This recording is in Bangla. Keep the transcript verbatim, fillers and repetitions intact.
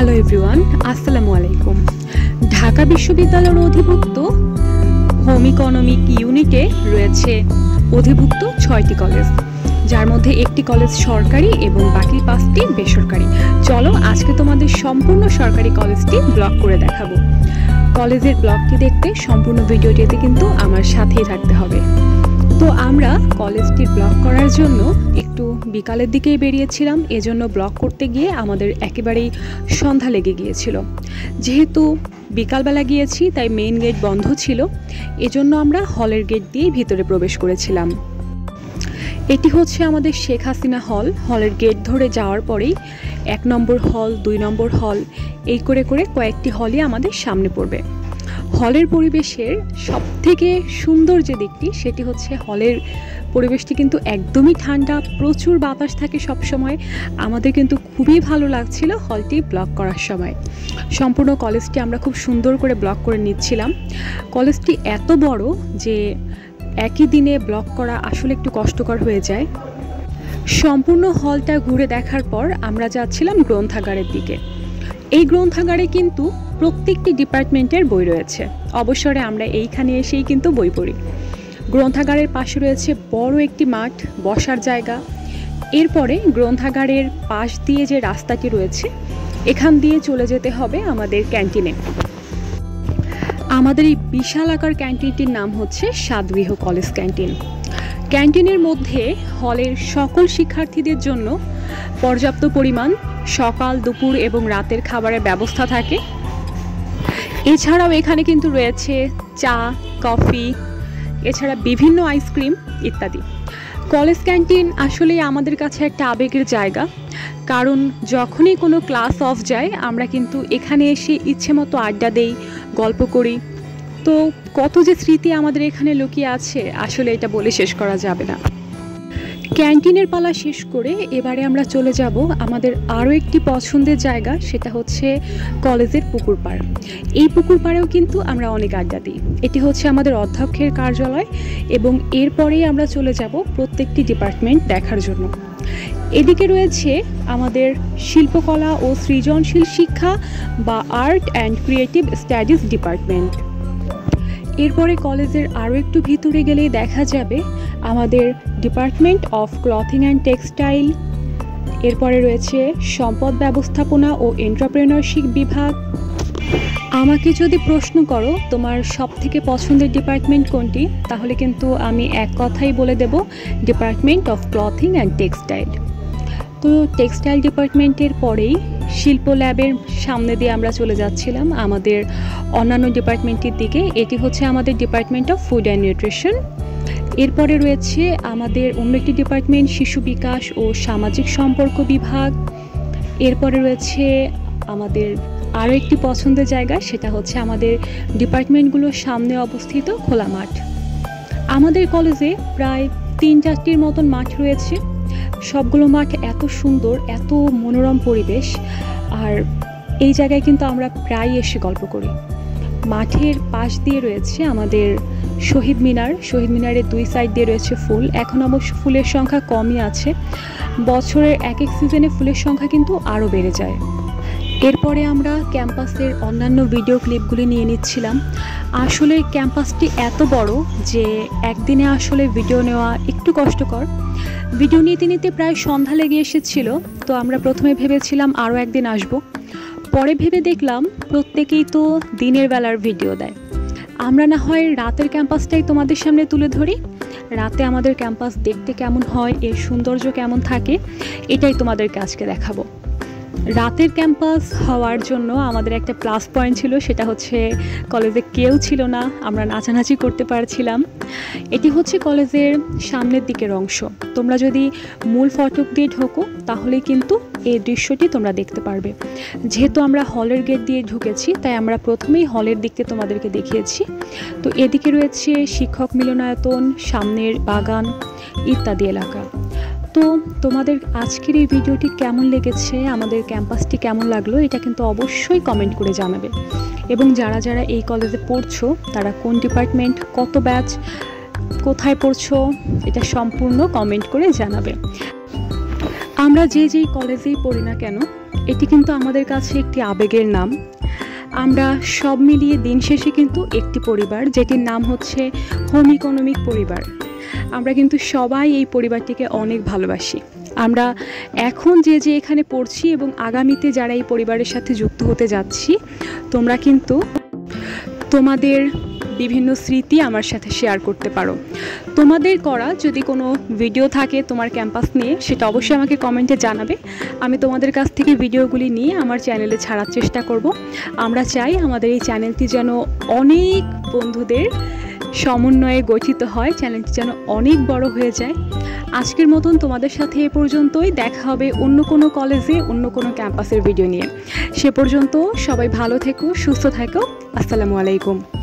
হ্যালো এভরিওয়ান, আসসালামু আলাইকুম। ঢাকা বিশ্ববিদ্যালয়ের অধিভুক্ত হোম ইকোনমিক ইউনিটে রয়েছে অধিভুক্ত ছয়টি কলেজ, যার মধ্যে একটি কলেজ সরকারি এবং বাকি পাঁচটি বেসরকারি। চলো আজকে তোমাদের সম্পূর্ণ সরকারি কলেজটি ব্লগ করে দেখাবো। কলেজের ব্লগটি দেখতে সম্পূর্ণ ভিডিওটিতে কিন্তু আমার সাথেই থাকতে হবে। তো আমরা কলেজটির ব্লগ করার জন্য একটু বিকালের দিকেই বেরিয়েছিলাম, এজন্য ব্লগ করতে গিয়ে আমাদের একেবারেই সন্ধ্যা লেগে গিয়েছিল। যেহেতু বিকালবেলা গিয়েছি তাই মেইন গেট বন্ধ ছিল, এজন্য আমরা হলের গেট দিয়েই ভিতরে প্রবেশ করেছিলাম। এটি হচ্ছে আমাদের শেখ হাসিনা হল। হলের গেট ধরে যাওয়ার পরেই এক নম্বর হল, দুই নম্বর হল, এই করে করে কয়েকটি হলই আমাদের সামনে পড়বে। হলের পরিবেশের সবথেকে সুন্দর যে দিকটি সেটি হচ্ছে হলের পরিবেশটি কিন্তু একদমই ঠান্ডা, প্রচুর বাতাস থাকে সব সময়। আমাদের কিন্তু খুবই ভালো লাগছিল হলটি ব্লগ করার সময়। সম্পূর্ণ কলেজটি আমরা খুব সুন্দর করে ব্লগ করে নিচ্ছিলাম। কলেজটি এত বড় যে একই দিনে ব্লগ করা আসলে একটু কষ্টকর হয়ে যায়। সম্পূর্ণ হলটা ঘুরে দেখার পর আমরা যাচ্ছিলাম গ্রন্থাগারের দিকে। এই গ্রন্থাগারে কিন্তু প্রত্যেকটি ডিপার্টমেন্টের বই রয়েছে। অবসরে আমরা এইখানে এসেই কিন্তু বই পড়ি। গ্রন্থাগারের পাশে রয়েছে বড় একটি মাঠ, বসার জায়গা। এরপরে গ্রন্থাগারের পাশ দিয়ে যে রাস্তাটি রয়েছে এখান দিয়ে চলে যেতে হবে আমাদের ক্যান্টিনে। আমাদের এই বিশাল আকার ক্যান্টিনটির নাম হচ্ছে সাতগৃহ কলেজ ক্যান্টিন। ক্যান্টিনের মধ্যে হলের সকল শিক্ষার্থীদের জন্য পর্যাপ্ত পরিমাণ সকাল, দুপুর এবং রাতের খাবারের ব্যবস্থা থাকে। এছাড়াও এখানে কিন্তু রয়েছে চা, কফি, এছাড়া বিভিন্ন আইসক্রিম ইত্যাদি। কলেজ ক্যান্টিন আসলেই আমাদের কাছে একটা আবেগের জায়গা, কারণ যখনই কোনো ক্লাস অফ যায় আমরা কিন্তু এখানে এসে ইচ্ছে মতো আড্ডা দেই, গল্প করি। তো কত যে স্মৃতি আমাদের এখানে লুকিয়ে আছে আসলে এটা বলে শেষ করা যাবে না। ক্যান্টিনের পালা শেষ করে এবারে আমরা চলে যাব আমাদের আরও একটি পছন্দের জায়গা, সেটা হচ্ছে কলেজের পুকুর পাড়। এই পুকুর পাড়েও কিন্তু আমরা অনেক আড্ডা দিই। এটি হচ্ছে আমাদের অধ্যক্ষের কার্যালয় এবং এরপরেই আমরা চলে যাব প্রত্যেকটি ডিপার্টমেন্ট দেখার জন্য। এদিকে রয়েছে আমাদের শিল্পকলা ও সৃজনশীল শিক্ষা বা art and creative studies department. এরপরে কলেজের আরও একটু ভিতরে গেলেই দেখা যাবে আমাদের department of clothing and textile. এরপরে রয়েছে সম্পদ ব্যবস্থাপনা ও এন্টারপ্রেনারশিপ বিভাগ। আমাকে যদি প্রশ্ন করো তোমার সবথেকে পছন্দের ডিপার্টমেন্ট কোনটি, তাহলে কিন্তু আমি এক কথাই বলে দেব, department of clothing and textile. তো টেক্সটাইল ডিপার্টমেন্টের পরেই শিল্প ল্যাবের সামনে দিয়ে আমরা চলে যাচ্ছিলাম আমাদের অন্যান্য ডিপার্টমেন্টের দিকে। এটি হচ্ছে আমাদের department of food and nutrition. এরপরে রয়েছে আমাদের অন্য একটি ডিপার্টমেন্ট শিশু বিকাশ ও সামাজিক সম্পর্ক বিভাগ। এরপরে রয়েছে আমাদের আরও একটি পছন্দের জায়গা, সেটা হচ্ছে আমাদের ডিপার্টমেন্টগুলোর সামনে অবস্থিত খোলা মাঠ। আমাদের কলেজে প্রায় তিন চারটির মতন মাঠ রয়েছে। সবগুলো মাঠ এত সুন্দর, এত মনোরম পরিবেশ, আর এই জায়গায় কিন্তু আমরা প্রায় এসে গল্প করি। মাঠের পাশ দিয়ে রয়েছে আমাদের শহীদ মিনার। শহীদ মিনারের দুই সাইড দিয়ে রয়েছে ফুল। এখন অবশ্য ফুলের সংখ্যা কমই আছে, বছরের এক এক সিজনে ফুলের সংখ্যা কিন্তু আরও বেড়ে যায়। এরপরে আমরা ক্যাম্পাসের অন্যান্য ভিডিও ক্লিপগুলি নিয়ে নিচ্ছিলাম। আসলে ক্যাম্পাসটি এত বড় যে একদিনে আসলে ভিডিও নেওয়া একটু কষ্টকর। ভিডিও নিতে নিতে প্রায় সন্ধ্যা লেগে এসেছিল। তো আমরা প্রথমে ভেবেছিলাম আরও একদিন আসব, পরে ভেবে দেখলাম প্রত্যেকেই তো দিনের বেলার ভিডিও দেয়, আমরা না হয় রাতের ক্যাম্পাসটাই তোমাদের সামনে তুলে ধরি। রাতে আমাদের ক্যাম্পাস দেখতে কেমন হয়, এর সৌন্দর্য কেমন থাকে, এটাই তোমাদেরকে আজকে দেখাবো। রাতের ক্যাম্পাস হওয়ার জন্য আমাদের একটা প্লাস পয়েন্ট ছিল, সেটা হচ্ছে কলেজে কেউ ছিল না, আমরা নাচানাচি করতে পারছিলাম। এটি হচ্ছে কলেজের সামনের দিকের অংশ। তোমরা যদি মূল ফটক দিয়ে ঢোকো তাহলে কিন্তু এই দৃশ্যটি তোমরা দেখতে পারবে। যেহেতু আমরা হলের গেট দিয়ে ঢুকেছি তাই আমরা প্রথমেই হলের দিককে তোমাদেরকে দেখিয়েছি। তো এদিকে রয়েছে শিক্ষক মিলনায়তন, সামনের বাগান ইত্যাদি এলাকা। তো তোমাদের আজকের এই ভিডিওটি কেমন লেগেছে, আমাদের ক্যাম্পাসটি কেমন লাগলো, এটা কিন্তু অবশ্যই কমেন্ট করে জানাবে। এবং যারা যারা এই কলেজে পড়ছো তারা কোন ডিপার্টমেন্ট, কত ব্যাচ, কোথায় পড়ছো, এটা সম্পূর্ণ কমেন্ট করে জানাবে। আমরা যে যেই কলেজেই পড়ি না কেন এটি কিন্তু আমাদের কাছে একটি আবেগের নাম। আমরা সব মিলিয়ে দিন শেষে কিন্তু একটি পরিবার, যেটির নাম হচ্ছে হোম ইকোনমিক পরিবার। আমরা কিন্তু সবাই এই পরিবারটিকে অনেক ভালোবাসি। আমরা এখন যে যে এখানে পড়ছি এবং আগামীতে যারা এই পরিবারের সাথে যুক্ত হতে যাচ্ছি, তোমরা কিন্তু তোমাদের বিভিন্ন স্মৃতি আমার সাথে শেয়ার করতে পারো। তোমাদের করা যদি কোনো ভিডিও থাকে তোমার ক্যাম্পাস নিয়ে, সেটা অবশ্যই আমাকে কমেন্টে জানাবে। আমি তোমাদের কাছ থেকে ভিডিওগুলি নিয়ে আমার চ্যানেলে ছাড়ার চেষ্টা করব। আমরা চাই আমাদের এই চ্যানেলটি যেন অনেক বন্ধুদের সমন্বয়ে গঠিত হয়, চ্যানেলটি যেন অনেক বড় হয়ে যায়। আজকের মতন তোমাদের সাথে এ পর্যন্তই। দেখা হবে অন্য কোনো কলেজে, অন্য কোনো ক্যাম্পাসের ভিডিও নিয়ে। সে পর্যন্ত সবাই ভালো থেকো, সুস্থ থেকো। আসসালামু আলাইকুম।